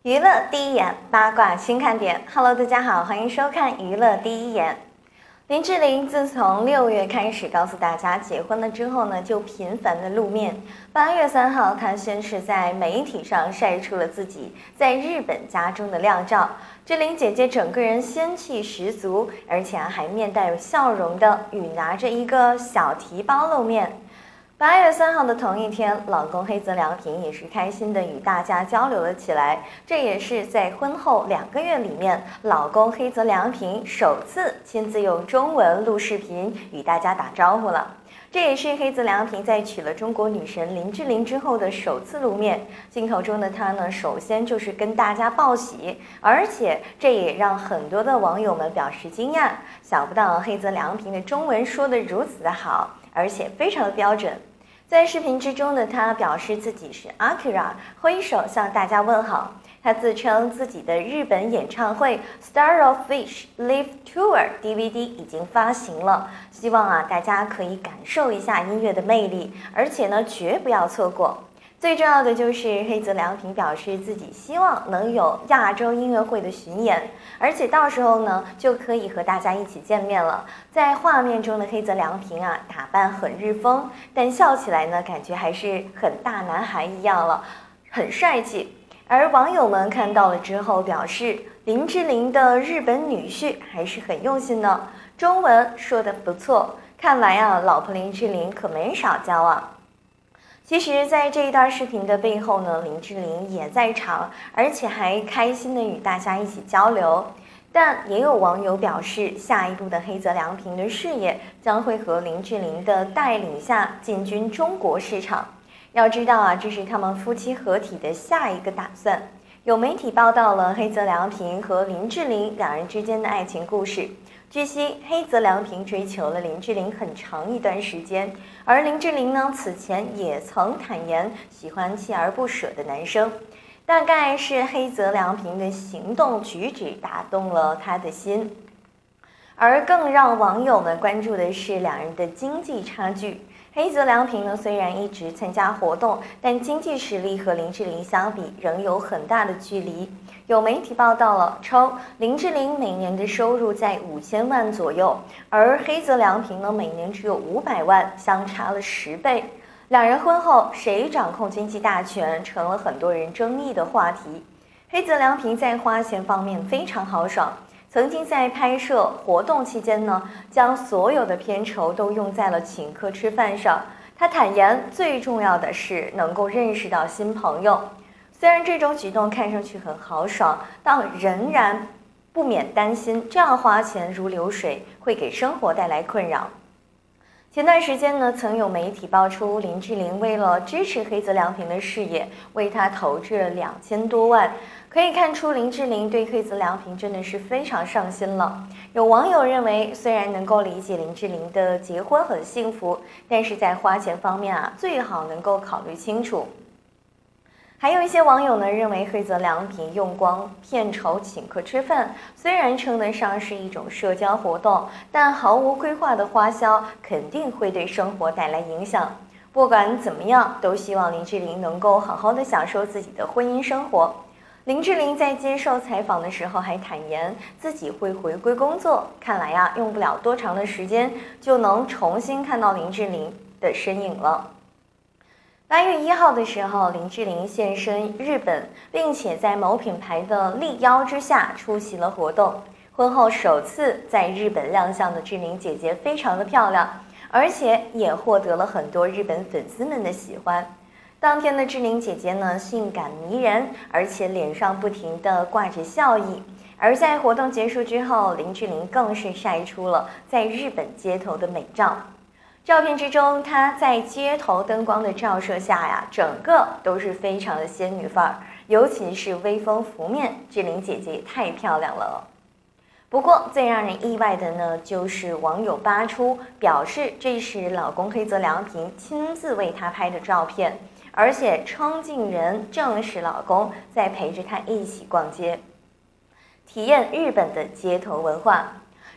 娱乐第一眼，八卦新看点。Hello， 大家好，欢迎收看娱乐第一眼。林志玲自从6月开始告诉大家结婚了之后呢，就频繁的露面。8月3号，她先是在媒体上晒出了自己在日本家中的靓照。志玲姐姐整个人仙气十足，而且还面带有笑容的与拿着一个小提包露面。8月3号的同一天，老公黑泽良平也是开心的与大家交流了起来。这也是在婚后2个月里面，老公黑泽良平首次亲自用中文录视频与大家打招呼了。这也是黑泽良平在娶了中国女神林志玲之后的首次露面。镜头中的他呢，首先就是跟大家报喜，而且这也让很多的网友们表示惊讶，想不到黑泽良平的中文说得如此的好，而且非常的标准。在视频之中的他表示自己是 Akira， 挥手向大家问好。他自称自己的日本演唱会 Star of Fish Live Tour DVD 已经发行了，希望大家可以感受一下音乐的魅力，而且呢绝不要错过。最重要的就是黑泽良平表示自己希望能有亚洲音乐会的巡演，而且到时候呢就可以和大家一起见面了。在画面中的黑泽良平打扮很日风，但笑起来呢感觉还是很大男孩一样了，很帅气。而网友们看到了之后表示，林志玲的日本女婿还是很用心的，中文说得不错，看来老婆林志玲可没少教啊。其实在这一段视频的背后呢，林志玲也在场，而且还开心的与大家一起交流。但也有网友表示，下一步的黑泽良平的事业将会和林志玲的带领下进军中国市场。要知道这是他们夫妻合体的下一个打算。有媒体报道了黑泽良平和林志玲两人之间的爱情故事。据悉，黑泽良平追求了林志玲很长一段时间，而林志玲呢，此前也曾坦言喜欢锲而不舍的男生。大概是黑泽良平的行动举止打动了他的心。而更让网友们关注的是两人的经济差距。黑泽良平呢，虽然一直参加活动，但经济实力和林志玲相比仍有很大的距离。有媒体报道了，称林志玲每年的收入在5000万左右，而黑泽良平呢，每年只有500万，相差了10倍。两人婚后谁掌控经济大权，成了很多人争议的话题。黑泽良平在花钱方面非常豪爽。曾经在拍摄活动期间呢，将所有的片酬都用在了请客吃饭上。他坦言，最重要的是能够认识到新朋友。虽然这种举动看上去很豪爽，但仍然不免担心这样花钱如流水会给生活带来困扰。前段时间呢，曾有媒体爆出林志玲为了支持黑泽良平的事业，为他投资了2000多万。可以看出，林志玲对黑泽良平真的是非常上心了。有网友认为，虽然能够理解林志玲的结婚很幸福，但是在花钱方面最好能够考虑清楚。还有一些网友呢认为，黑泽良平用光片酬请客吃饭，虽然称得上是一种社交活动，但毫无规划的花销肯定会对生活带来影响。不管怎么样，都希望林志玲能够好好的享受自己的婚姻生活。林志玲在接受采访的时候还坦言自己会回归工作，看来用不了多长的时间就能重新看到林志玲的身影了。8月1号的时候，林志玲现身日本，并且在某品牌的力邀之下出席了活动。婚后首次在日本亮相的志玲姐姐非常的漂亮，而且也获得了很多日本粉丝们的喜欢。当天的志玲姐姐呢，性感迷人，而且脸上不停地挂着笑意。而在活动结束之后，林志玲更是晒出了在日本街头的美照。照片之中，她在街头灯光的照射下整个都是非常的仙女范儿，尤其是微风拂面，志玲姐姐也太漂亮了。不过最让人意外的呢，就是网友扒出表示这是老公黑泽良平亲自为她拍的照片。而且称镜人正是老公在陪着她一起逛街，体验日本的街头文化。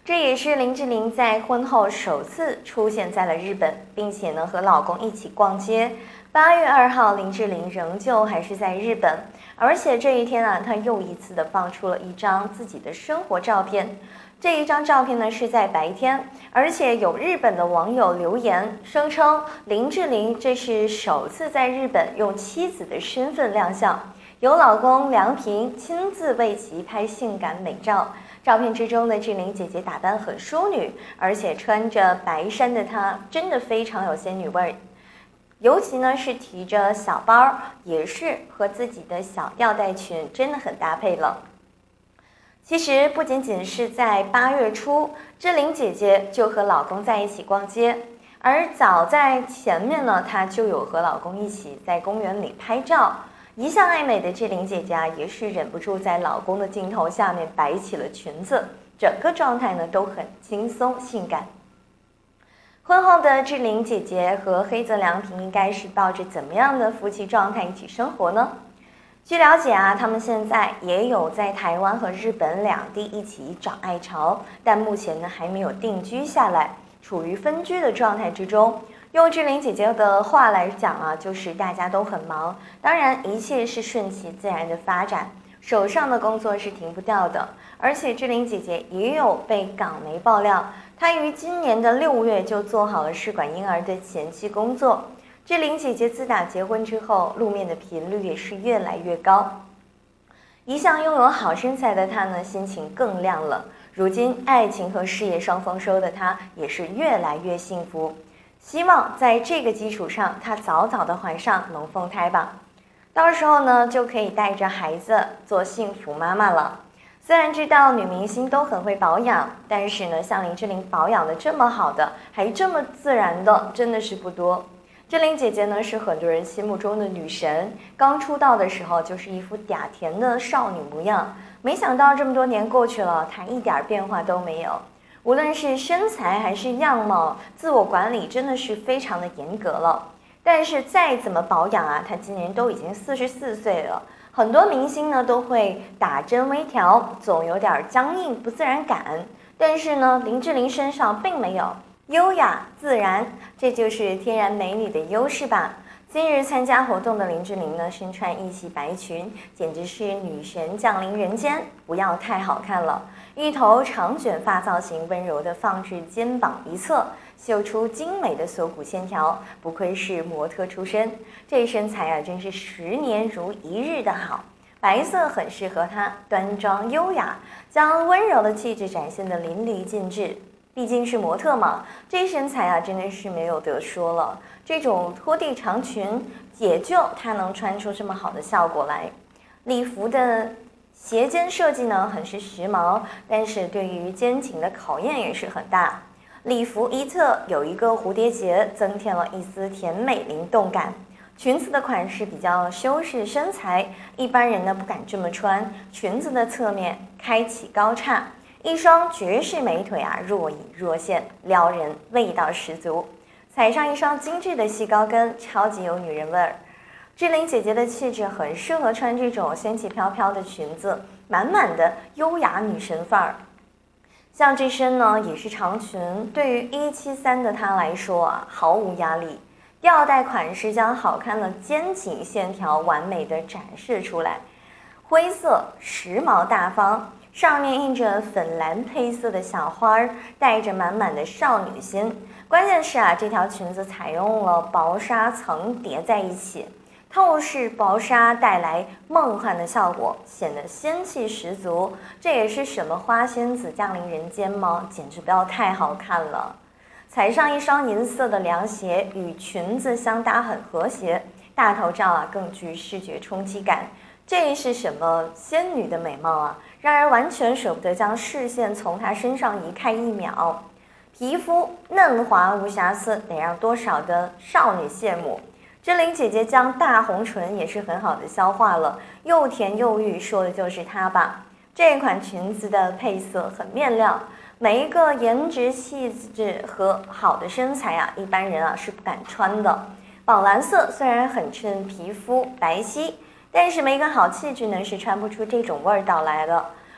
这也是林志玲在婚后首次出现在了日本，并且呢和老公一起逛街。8月2号，林志玲仍旧还是在日本，而且这一天啊，她又一次的放出了一张自己的生活照片。这一张照片呢是在白天，而且有日本的网友留言声称林志玲这是首次在日本用妻子的身份亮相，由老公梁平亲自为其拍性感美照。照片之中的志玲姐姐打扮很淑女，而且穿着白衫的她真的非常有仙女味儿，尤其呢是提着小包，也是和自己的小吊带裙真的很搭配了。其实不仅仅是在8月初，志玲姐姐就和老公在一起逛街，而早在前面呢，她就有和老公一起在公园里拍照。一向爱美的志玲姐姐也是忍不住在老公的镜头下面摆起了裙子，整个状态呢都很轻松性感。婚后的志玲姐姐和黑泽良平应该是抱着怎么样的夫妻状态一起生活呢？据了解啊，他们现在也有在台湾和日本两地一起找爱巢，但目前呢还没有定居下来，处于分居的状态之中。用志玲姐姐的话来讲啊，就是大家都很忙，当然一切是顺其自然的发展，手上的工作是停不掉的。而且志玲姐姐也有被港媒爆料，她于今年的6月就做好了试管婴儿的前期工作。志玲姐姐自打结婚之后，露面的频率也是越来越高。一向拥有好身材的她呢，心情更亮了。如今爱情和事业双丰收的她，也是越来越幸福。希望在这个基础上，她早早的怀上龙凤胎吧，到时候呢就可以带着孩子做幸福妈妈了。虽然知道女明星都很会保养，但是呢，像林志玲保养的这么好的，还这么自然的，真的是不多。志玲姐姐呢是很多人心目中的女神，刚出道的时候就是一副嗲甜的少女模样，没想到这么多年过去了，她一点变化都没有。无论是身材还是样貌，自我管理真的是非常的严格了。但是再怎么保养啊，她今年都已经44岁了。很多明星呢都会打针微调，总有点僵硬不自然感。但是呢，林志玲身上并没有，优雅自然，这就是天然美女的优势吧。今日参加活动的林志玲呢，身穿一袭白裙，简直是女神降临人间，不要太好看了。一头长卷发造型温柔地放置肩膀一侧，秀出精美的锁骨线条，不愧是模特出身，这身材啊真是10年如一日的好。白色很适合她，端庄优雅，将温柔的气质展现得淋漓尽致。毕竟是模特嘛，这身材啊真的是没有得说了。这种拖地长裙也就她能穿出这么好的效果来。礼服的斜肩设计呢很是时髦，但是对于肩颈的考验也是很大。礼服一侧有一个蝴蝶结，增添了一丝甜美灵动感。裙子的款式比较修饰身材，一般人呢不敢这么穿。裙子的侧面开启高叉，一双绝世美腿啊若隐若现，撩人，味道十足。踩上一双精致的细高跟，超级有女人味儿。志玲姐姐的气质很适合穿这种仙气飘飘的裙子，满满的优雅女神范儿。像这身呢也是长裙，对于173的她来说啊毫无压力。吊带款式将好看的肩颈线条完美的展示出来，灰色时髦大方，上面印着粉蓝配色的小花儿，带着满满的少女心。关键是啊，这条裙子采用了薄纱层叠在一起，透视薄纱带来梦幻的效果，显得仙气十足。这也是什么花仙子降临人间吗？简直不要太好看了。踩上一双银色的凉鞋，与裙子相搭，很和谐。大头照啊，更具视觉冲击感。这是什么仙女的美貌啊，让人完全舍不得将视线从她身上移开一秒。皮肤嫩滑无瑕疵，得让多少的少女羡慕。志玲姐姐将大红唇也是很好的消化了，又甜又欲，说的就是她吧。这款裙子的配色很面料，每一个颜值气质和好的身材啊，一般人啊是不敢穿的。宝蓝色虽然很衬皮肤白皙，但是没个好气质呢是穿不出这种味道来的。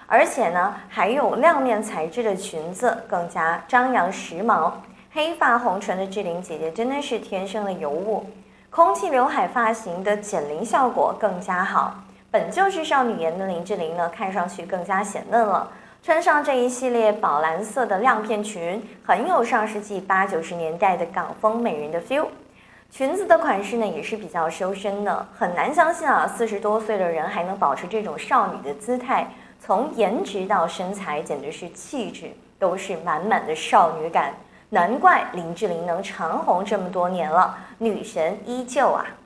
而且呢还有亮面材质的裙子，更加张扬时髦。黑发红唇的志玲姐姐真的是天生的尤物，空气刘海发型的减龄效果更加好。本就是少女颜的林志玲呢，看上去更加显嫩了。穿上这一系列宝蓝色的亮片裙，很有上世纪80、90年代的港风美人的 feel。裙子的款式呢也是比较修身的，很难相信啊，40多岁的人还能保持这种少女的姿态，从颜值到身材，简直是气质都是满满的少女感。难怪林志玲能长红这么多年了，女神依旧啊！